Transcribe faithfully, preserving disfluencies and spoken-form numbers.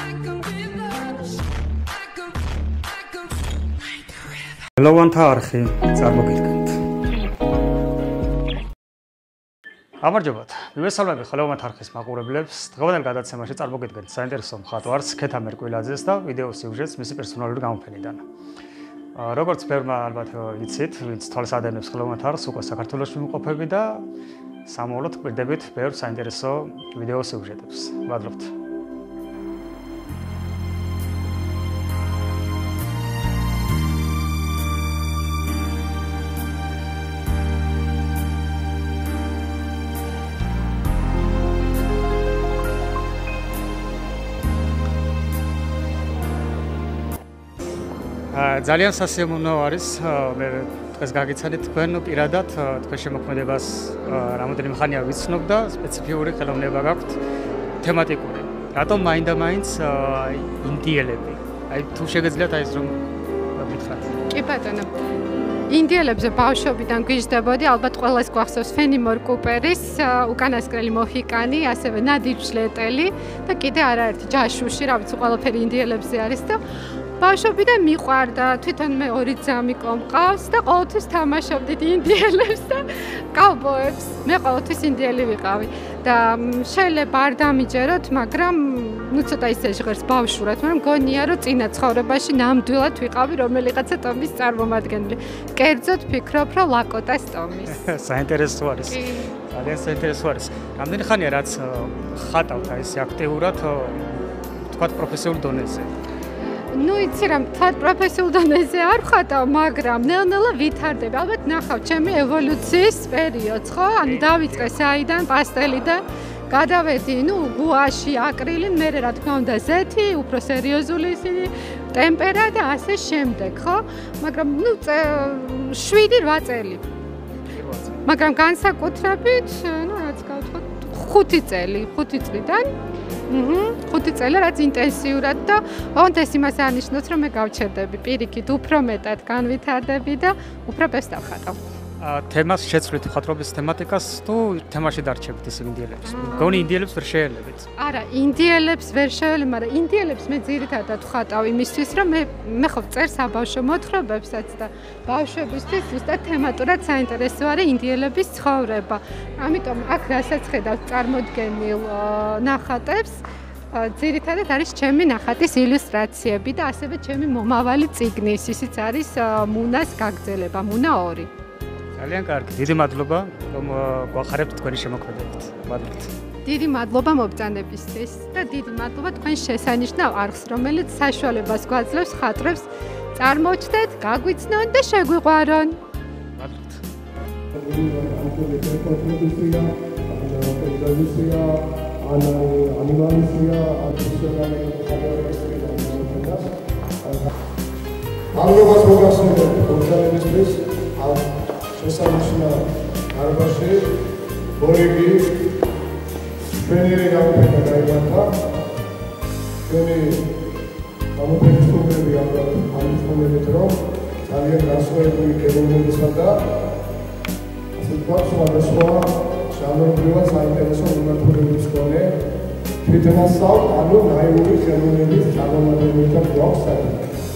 ხელოვანთა არხი წარმოგიდგენთ. გამარჯობათ. მივესალმები ხელოვანთა არხის მაყურებლებს. დღევანდელ გადაცემაში წარმოგიდგენთ საინტერესო მხატვარს ქეთა მერკვილაძეს და ვიდეო სიუჟეტს მისი პერსონალური გამოფენიდან. როგორც ბევრმა ალბათ იცით, ვინც თვალს ადენებს ხელოვანთა არხს, უკვე საქართველოში ვიმყოფები და სამოვლოდ გვირდებით ბევრ საინტერესო ვიდეო სიუჟეტებს. ვადრობთ. ძალიან სასიამოვნო არის მე დღეს გაგიცადეთ თქვენ პირადად თქვენ შემოქმედებას რამოდენიმე ხანია ვიცნობ და სპეციფიური ხელოვნება გაქვთ თემატიკური. რატომ მაინდა-მაინც ინდიელები? აი თუ შეგეძლიათ აი ეს რომ გითხრათ. კი ბატონო. ინდიელებზე ბავშვობიდან გვიждდებოდი, ალბათ ყველას გვახსოვს ფენიმორ კუპერის უკანასკნელი მოჰიკანი, ასევე ნადიჯ ჟლეტელი და კიდე არაერთი ჯაშუში, რა ვიცი, ყველაფერი ინდიელებზე არის და ბავშვობიდან მიყვარდა, თვითონ მე ორი ძამი კომყავს და ყოველთვის თამაშობდით ინდიელებს და კავბოებს. მე ყოველთვის ინდიელი ვიყავი და შეიძლება არ დამიჯეროთ, მაგრამ ნუ ცოტა ისე ჟღერს ბავშვურად, მაგრამ მგონია რომ წინა ცხოვრებაში ნამდვილად ვიყავი რომელიღაცა ტომის წარმომადგენელი. კერძოდ ვფიქრობ, რომ ლაკოტას ტომის. საინტერესო არის. ძალიან საინტერესო არის. რამდენი ხანია რაც ხატავთ აი ესე აქტიურად თქვათ პროფესიულ დონეზე? ნუ იცი რა, თათ პროფესიულ დონეზე არ ვხატავ, მაგრამ ნელ-ნელა ვითარდება. ალბათ ნახავთ ჩემი ევოლუციის პერიოდს, ხო? ანუ დავიწყე საიდან პასტელიდან, გადავედი, ნუ გუაში, აკრილი, მერე რა თქმა უნდა ზეთი, უფრო სერიოზული ისინი, ტემპერა და ასე შემდეგ, ხო? მაგრამ ნუ შვიდი რვა წელი. მაგრამ განსაკუთრებით, ნუ რაც გავთხოვთ, ხუთი წელი, ხუთი წლიდან აჰა, ხუთი წელი რაც ინტენსიურად და ოღონდ ეს იმას არნიშნავს, რომ მე გავჩერდები პირიქით, უფრო მეტად განვითარდები და უფრო ბევრს დავხატავ. თემას შეცვლით მხატვრობის თემატიკას თუ თემაში დარჩებით ის ინდიელებს? მგონი ინდიელებს ვერ შეელებეთ? არა, ინდიელებს ვერ შეელებ, მაგრამ ინდიელებს მე ძირითადად ვხატავ იმისთვის, რომ მე მე ხო წერ საბავშვო მოთხრობებსაც და ბავშვებისთვის ზუსტად თემატურად საინტერესო არის ინდიელების ცხოვრება. ამიტომ აქ რასაც ხედავთ წარმოდგენილ ნახატებს, ძირითადად არის ჩემი ნახატის ილუსტრაციები და ასევე ჩემი მომავალი წიგნის, ისიც არის მუნას გაგრძელება, მუნა ორი. ძალიან კარგი. დიდი მადლობა, რომ გვახარებთ თქვენი შემოქმედებით. მადლობთ. დიდი მადლობა მობრძანებისთვის და დიდი მადლობა თქვენ შესანიშნავ არხს, რომელიც საშუალებას გვაძლევს ხატრებს წარმოჩნდეთ, გაგვიცნონ და შეგვიყვარონ. მადლობთ. მადლობას მოგახსენებთ მობრძანებისთვის. შესანიშნავ არბაში ბორიგი ჩვენი გამოფენა გაიმართა. ჩვენი გამოფენის სტუმრები ალბათ ამიხსენებთ, რომ ძალიან განსხვავებული გემოვნებისა და ასე ვთქვათ, სხვადასხვა ჟანრობრივად საინტერესო მიმართულების მქონე თვითონაცავ, ანუ ნაიური ხელოვნების წარმომადგენელთა გვაქვს საქმე.